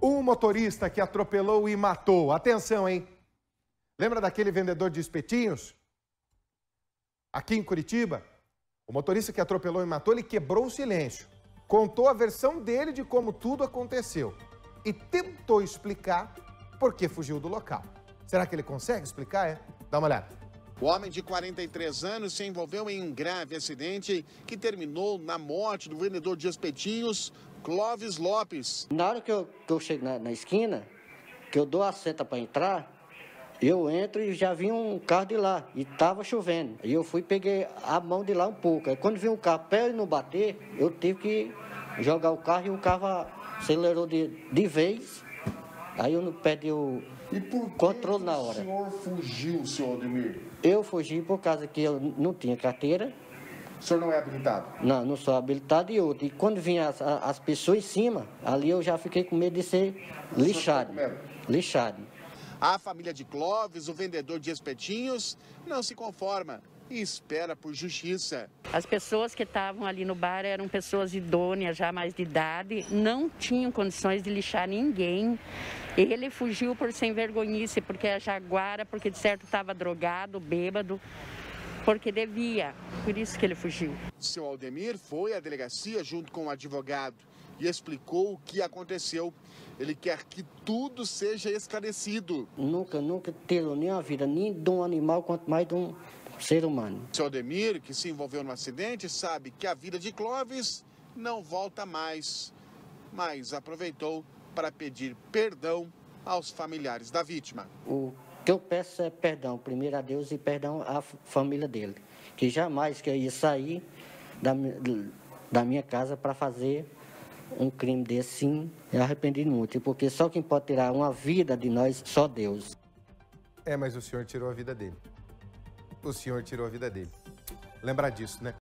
Um motorista que atropelou e matou. Atenção, hein? Lembra daquele vendedor de espetinhos? Aqui em Curitiba? O motorista que atropelou e matou, ele quebrou o silêncio. Contou a versão dele de como tudo aconteceu. E tentou explicar por que fugiu do local. Será que ele consegue explicar, é? Dá uma olhada. O homem de 43 anos se envolveu em um grave acidente que terminou na morte do vendedor de espetinhos, Clóvis Lopes. Na hora que eu chego na esquina, que eu dou a seta para entrar, eu entro e já vi um carro de lá, e estava chovendo. E eu fui e peguei a mão de lá um pouco. Aí quando vi um carro, para ele não bater, eu tive que jogar o carro e o carro acelerou de vez. Aí eu não perdi o controle na hora. E por que o senhor fugiu, senhor Ademir? Eu fugi por causa que eu não tinha carteira. O senhor não é habilitado? Não, não sou habilitado e outro. E quando vinha as pessoas em cima, ali eu já fiquei com medo de ser lixado. Lixado. A família de Clóvis, o vendedor de espetinhos, não se conforma e espera por justiça. As pessoas que estavam ali no bar eram pessoas idôneas, já mais de idade, não tinham condições de lixar ninguém. Ele fugiu por sem vergonhice, porque é jaguara, porque de certo estava drogado, bêbado, porque devia. Por isso que ele fugiu. Seu Aldemir foi à delegacia junto com o advogado e explicou o que aconteceu. Ele quer que tudo seja esclarecido. Nunca tirou nem a vida, nem de um animal, quanto mais de um ser humano. Seu Aldemir, que se envolveu no acidente, sabe que a vida de Clóvis não volta mais, mas aproveitou para pedir perdão aos familiares da vítima. O que eu peço é perdão, primeiro a Deus e perdão à família dele, que jamais que eu ia sair da minha casa para fazer um crime desse, sim, eu arrependi muito, porque só quem pode tirar uma vida de nós, só Deus. É, mas o senhor tirou a vida dele. O senhor tirou a vida dele. Lembra disso, né?